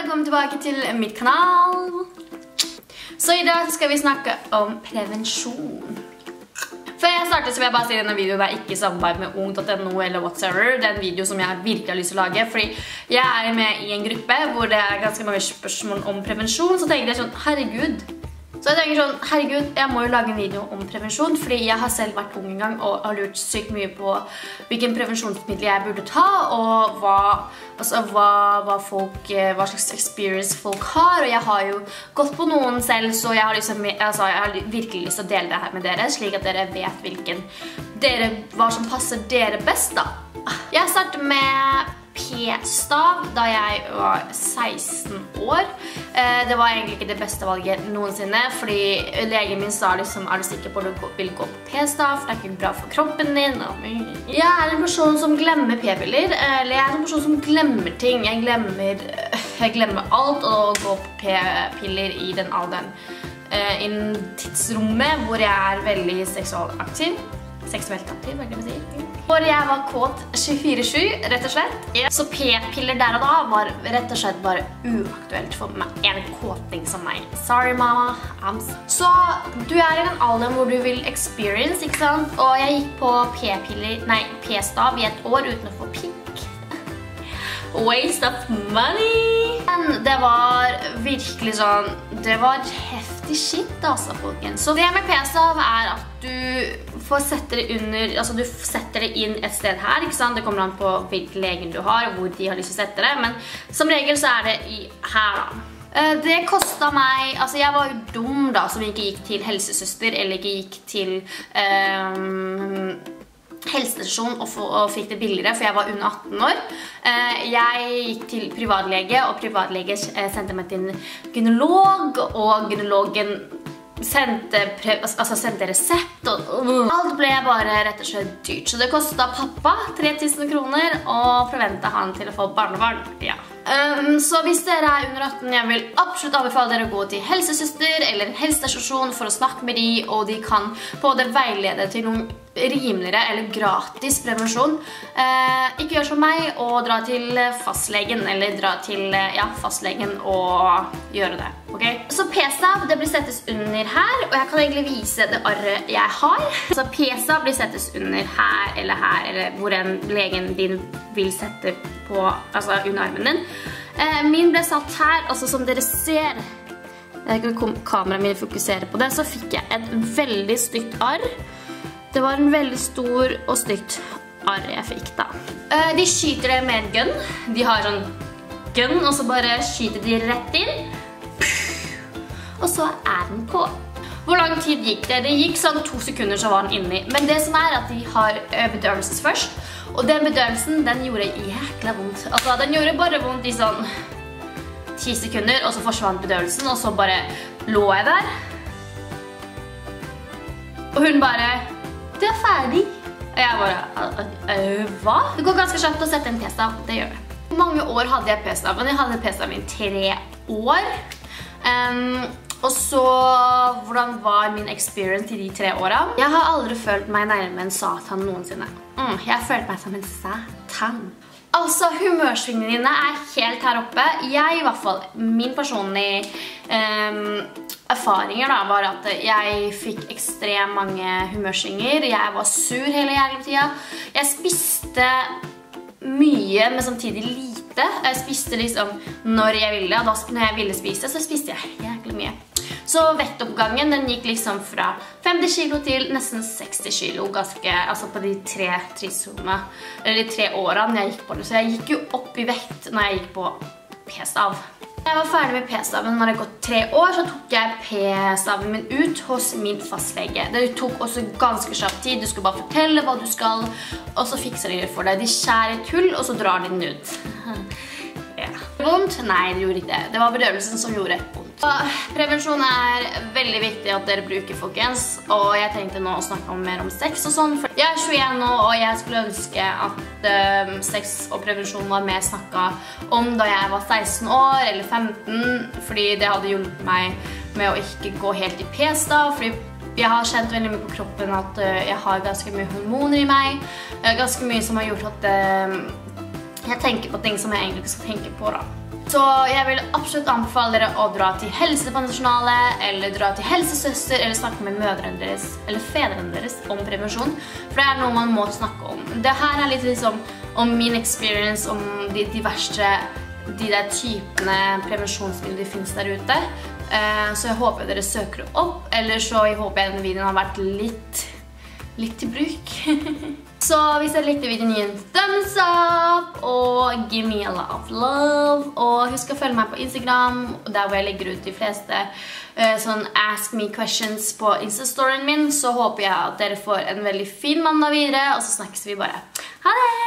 velkommen tilbake til mitt kanal. Så i dag skal vi snakke om prevensjon. Før jeg starter så vil jeg bare si denne videoen er ikke i samarbeid med ung.no eller whatsoever. Det er en video som jeg virkelig har lyst til å lage, fordi jeg er med i en gruppe hvor det er ganske mange spørsmål om prevensjon, så tenker jeg sånn, herregud. Så jeg tenker sånn, herregud, jeg må jo lage en video om prevensjon, fordi jeg har selv vært ung en gang og har lurt sykt mye på hvilken prevensjonsmiddel jeg burde ta, og hva slags experience folk har, og jeg har jo gått på noen selv, så jeg har virkelig lyst til å dele det her med dere, slik at dere vet hva som passer dere best da. Jeg startet med p-stav da jeg var 16 år. Det var egentlig ikke det beste valget noensinne, fordi legen min sa liksom, er du sikker på at du vil gå på p-stav, for det er ikke bra for kroppen din. Jeg er en person som glemmer p-piller, eller jeg er en person som glemmer ting. Jeg glemmer alt og går på p-piller i den alderen. I tidsrommet hvor jeg er veldig seksuelt aktiv, hva kan jeg si? Hvor jeg var kåt 24/7, rett og slett. Så p-piller der og da var rett og slett bare uaktuelt for meg. En kåting som meg. Sorry, mama. Så du er i den alderen hvor du vil experience, ikke sant? Og jeg gikk på p-stav i et år uten å få pikk. Waste of money! Men det var virkelig sånn, det var heftig shit altså, folkens. Så det med p-stav er at du får sette det under, altså du setter det inn et sted her, ikke sant? Det kommer an på hvilken legen du har, hvor de har lyst til å sette det, men som regel så er det her da. Det kostet meg, altså jeg var jo dum da, som ikke gikk til helsesøster, eller ikke gikk til helsestasjon og fikk det billigere, for jeg var under 18 år. Jeg gikk til privatlege, og privatlege sendte meg til en gynekolog, og gynekologgen sendte resept, og alt ble bare rett og slett dyrt. Så det kostet pappa 3000 kroner, og forventet han til å få barnebarn. Ja. Så hvis dere er under 18, jeg vil absolutt anbefale dere å gå til helsesøster eller en helsestasjon for å snakke med de, og de kan både veilede til noen rimeligere eller gratis prevensjon. Ikke gjør som meg og dra til fastlegen, eller dra til fastlegen og gjøre det. Okay? Så p-stav, det blir settes under her, og jeg kan egentlig vise det arret jeg har. Så p-stav blir settes under her, eller hvor en legen din vil sette på, altså under armen din. Min ble satt her, altså som dere ser, kameraet min fokuserer på det, så fikk jeg et veldig stygt arr. Det var en veldig stor og stygt arr jeg fikk da. De skyter det med en gun. De har sånn gun, og så bare skyter de rett inn. Og så er den på. Hvor lang tid gikk det? Det gikk sånn 2 sekunder så var den inni. Men det som er at de har bedøvelses først. Og den bedøvelsen, den gjorde jækla vondt. Altså, den gjorde bare vondt i sånn 10 sekunder, og så forsvant bedøvelsen, og så bare lå jeg der. Og hun bare, du er ferdig. Og jeg bare, hva? Det går ganske kjapt å sette en p-stav, det gjør det. Mange år hadde jeg p-stav, men jeg hadde p-stav i 3 år. Og så, hvordan var min experience i de 3 årene? Jeg har aldri følt meg nærmere en satan noensinne. Jeg følte meg som en satan. Altså, humørsvingene dine er helt her oppe. Jeg, i hvert fall, min personlige erfaringer da, var at jeg fikk ekstremt mange humørsvinger. Jeg var sur hele jævlig tiden. Jeg spiste mye, men samtidig lite. Jeg spiste liksom når jeg ville, og da når jeg ville spise, så spiste jeg jævlig mye. Så vettoppgangen, den gikk liksom fra 50 kilo til nesten 60 kilo, ganske, altså på de 3 årene jeg gikk på det. Så jeg gikk jo opp i vekt når jeg gikk på p-stav. Da jeg var ferdig med p-staven, når det hadde gått 3 år, så tok jeg p-staven min ut hos min fastlege. Det tok også ganske kjapt tid, du skal bare fortelle hva du skal, og så fikser de det for deg. De skjærer et hull, og så drar de den ut. Vondt? Nei, det gjorde ikke det. Det var bedøvelsen som gjorde vondt. Prevensjon er veldig viktig at dere bruker, folkens. Og jeg tenkte nå å snakke mer om sex og sånn. Jeg er 21 nå, og jeg skulle ønske at sex og prevensjon var mer snakket om da jeg var 16 år eller 15. Fordi det hadde hjulpet meg med å ikke gå helt i p-stav. Fordi jeg har kjent veldig mye på kroppen at jeg har ganske mye hormoner i meg. Ganske mye som har gjort at jeg tenker på ting som jeg egentlig ikke skal tenke på da. Så jeg vil absolutt anbefale dere å dra til Helsepensjonalet, eller dra til helsesøster, eller snakke med mødrene deres, eller fedrene deres om prevensjon. For det er noe man må snakke om. Det her er litt liksom om min experience, om de der typene prevensjonsmidler det finnes der ute. Så jeg håper dere søker det opp, eller så håper jeg denne videoen har vært litt til bruk. Så hvis dere likte videoen, gi en thumbs up, og give me a lot of love. Og husk å følge meg på Instagram, der hvor jeg legger ut de fleste sånn ask me questions på Insta-storyen min. Så håper jeg at dere får en veldig fin mandag videre, og så snakkes vi bare. Ha det!